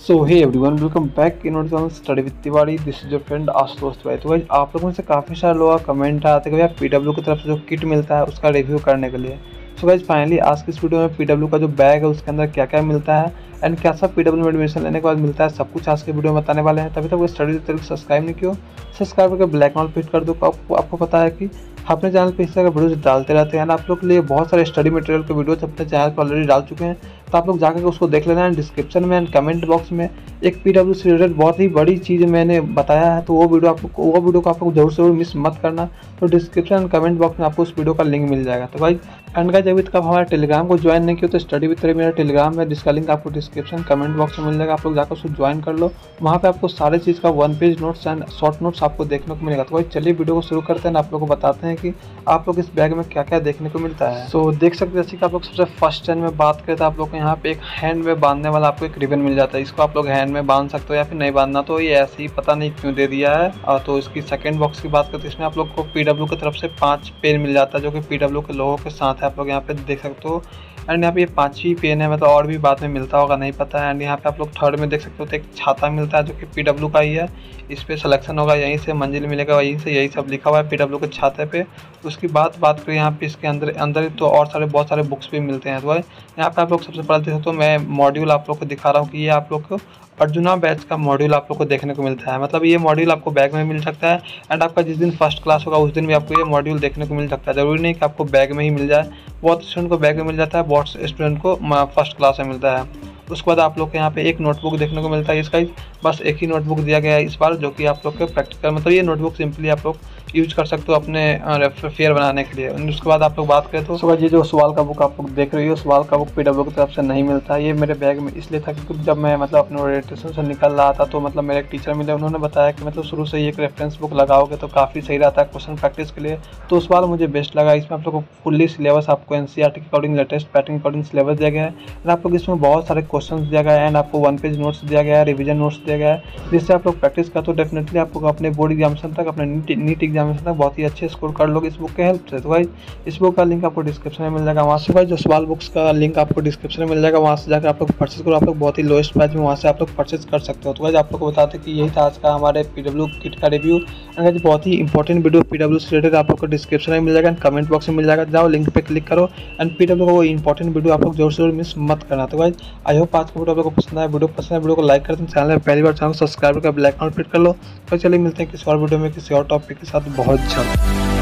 So hey everyone, welcome back in channel study with Tiwari. This is your friend Ashutosh Tiwari. तो guys, आप लोगों से काफ़ी सारे लोगों का कमेंट आते हैं कि पीडब्ल्यू की तरफ से जो किट मिलता है उसका रिव्यू करने के लिए। सो गाइस, फाइनली आज की इस वीडियो में पीडब्ल्यू का जो बैग है उसके अंदर क्या क्या मिलता है एंड क्या सब पीडब्ल्यू में एडमिशन लेने के बाद मिलता है, सब कुछ आज के वीडियो में बताने वाले हैं। तभी तक स्टडी तरीके सब्सक्राइब नहीं किया, सब्सक्राइब करके ब्लैक नॉट क्लिक कर दो। आपको पता है कि अपने चैनल पे इस तरह के वीडियोस डालते रहते हैं। आप लोग के लिए बहुत सारे स्टडी मटेरियल के वीडियोस अपने चैनल पर ऑलरेडी डाल चुके हैं, तो आप लोग जाकर उसको देख लेना है। डिस्क्रिप्शन में एंड कमेंट बॉक्स में एक पीडब्ल्यू से रिलेटेड बहुत ही बड़ी चीज़ मैंने बताया है, तो वो वीडियो को आप लोग जरूर मिस मत करना। तो डिस्क्रिप्शन एंड कमेंट बॉक्स में आपको उस वीडियो का लिंक मिल जाएगा। तो भाई एंड गाइस, अभी तक आप हमारे टेलीग्राम को ज्वाइन नहीं किया तो स्टडी विद तिवारी मेरा टेलीग्राम है, जिसका लिंक आपको डिस्क्रिप्शन कमेंट बॉक्स में मिल जाएगा। आप लोग जाकर उसको ज्वाइन कर लो, वहाँ पे आपको सारे चीज़ का 1 page notes and short notes आपको देखने को मिलेगा। तो भाई चलिए वीडियो को शुरू करते हैं, आप लोग को बताते हैं कि आप लोग इस बैग में क्या क्या देखने को मिलता है। सो देख सकते हैं, जैसे कि आप लोग सबसे फर्स्ट चैन में बात करें तो आप लोग को यहाँ पे एक हैंड में बांधने वाला आपको एक रिबन मिल जाता है। इसको आप लोग हैंड में बांध सकते हो या फिर नहीं बांधना, तो ये ऐसे ही पता नहीं क्यों दे दिया है। और तो इसकी सेकंड बॉक्स की बात करते हैं, इसमें आप लोग को पीडब्ल्यू की तरफ से 5 पेन मिल जाता है, जो कि पीडब्ल्यू के लोगों के साथ है। आप लोग यहाँ पे देख सकते हो। एंड यहाँ पे ये 5 ही पेन है, मतलब और भी बाद में मिलता होगा, नहीं पता है। एंड यहाँ पे आप लोग थर्ड में देख सकते हो तो एक छाता मिलता है, जो कि पीडब्ल्यू का ही है। इस पे सिलेक्शन होगा, यहीं से मंजिल मिलेगा, वहीं से यही सब लिखा हुआ है पीडब्ल्यू के छाते पे। उसकी बात करें यहाँ पे इसके अंदर तो और बहुत सारे बुक्स भी मिलते हैं। तो यहाँ पे आप लोग सबसे पहले देख सकते हो, मैं मॉड्यूल आप लोग को दिखा रहा हूँ कि ये आप लोग को अर्जुना बैच का मॉड्यूल आप लोग को देखने को मिलता है। मतलब ये मॉड्यूल आपको बैग में मिल सकता है एंड आपका जिस दिन फर्स्ट क्लास होगा उस दिन भी आपको ये मॉड्यूल देखने को मिल सकता है। ज़रूरी नहीं कि आपको बैग में ही मिल जाए, बहुत स्टूडेंट को बैग में मिल जाता है, बहुत स्टूडेंट को फर्स्ट क्लास में मिलता है। उसके बाद आप लोग के यहाँ पे एक नोटबुक देखने को मिलता है। इसका बस एक ही नोटबुक दिया गया है इस बार, जो कि आप लोग के प्रैक्टिकल, मतलब ये नोटबुक सिंपली आप लोग यूज कर सकते हो अपने फेयर बनाने के लिए। उसके बाद आप लोग बात करें तो ये जो सवाल का बुक आप लोग देख रहे हो, सवाल का बुक पीडब्ल्यू की तरफ से नहीं मिलता है। ये मेरे बैग में इसलिए था क्योंकि जब मैं मतलब अपने ओरिएंटेशन से निकल रहा था तो मतलब मेरे एक टीचर मिले, उन्होंने बताया कि मतलब शुरू से ही एक रेफरेंस बुक लगाओगे तो काफ़ी सही रहता है क्वेश्चन प्रैक्टिस के लिए। तो उस बार मुझे बेस्ट लगा। इसमें आप लोग को फुल्ली सिलेबस आपको एनसीईआरटी के अकॉर्डिंग, लेटेस्ट पैटर्न के अकॉर्डिंग सिलेबस दिया गया है। और आप लोग इसमें बहुत सारे क्वेश्चन दिया गया है एंड आपको 1 पेज नोट्स दिया गया है, रिवीजन नोट्स दिया गया है, जिससे आप लोग प्रैक्टिस करते हो डेफिनेटली आप लोग अपने बोर्ड एग्जामिनेशन तक, अपने नीट एग्जामिनेशन तक बहुत ही अच्छे स्कोर कर लोगे इस बुक के हेल्प से। तो भाई इस बुक का लिंक आपको डिस्क्रिप्शन में मिल जाएगा, वहाँ से भाई जो सवाल बुक्स का लिंक आपको डिस्क्रिप्शन में मिल जाएगा, वहाँ से जाकर आप लोग परचेज करो। आप लोग बहुत ही लोएस्ट प्राइस में वहाँ से आप लोग परचेज कर सकते हो। तो भाई आप लोग को बताते कि यही था आज का हमारे पीडब्ल्यू किट का रिव्यू। अगर बहुत ही इंपॉर्टेंट वीडियो पीडब्ल्यू से रिलेटेड आप लोग को डिस्क्रिप्शन में मिल जाएगा एंड कमेंट बॉक्स में मिल जाएगा, जाओ लिंक पे क्लिक करो एंड पीडब्ल्यू का वो इंपॉर्टेंट वीडियो आप लोग जरूर मिस मत करना। तो भाई आई होप आज का वीडियो आप लोग को पसंद आया। वीडियो पसंद है वीडियो को लाइक कर दें, चैनल में पहली बार चैनल को सब्सक्राइब करके ब्लैक आउट क्लिक कर लो। तो चलिए मिलते हैं किसी और वीडियो में किसी और टॉपिक के साथ बहुत जल्द।